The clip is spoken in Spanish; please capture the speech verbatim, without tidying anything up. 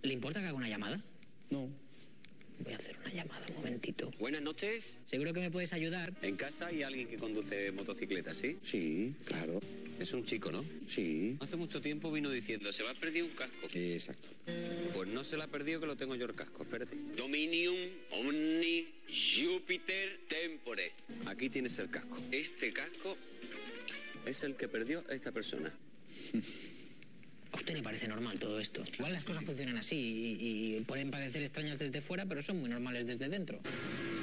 ¿Le importa que haga una llamada? No. Voy a hacer una llamada, un momentito. Buenas noches. ¿Seguro que me puedes ayudar? En casa hay alguien que conduce motocicleta, ¿sí? Sí, claro. Es un chico, ¿no? Sí. Hace mucho tiempo vino diciendo, se me ha perdido un casco. Sí, exacto. Pues no se le ha perdido, que lo tengo yo el casco, espérate. Dominium Omni Jupiter Tempore. Aquí tienes el casco. Este casco es el que perdió a esta persona. A usted le parece normal todo esto. Igual las cosas funcionan así y, y pueden parecer extrañas desde fuera, pero son muy normales desde dentro.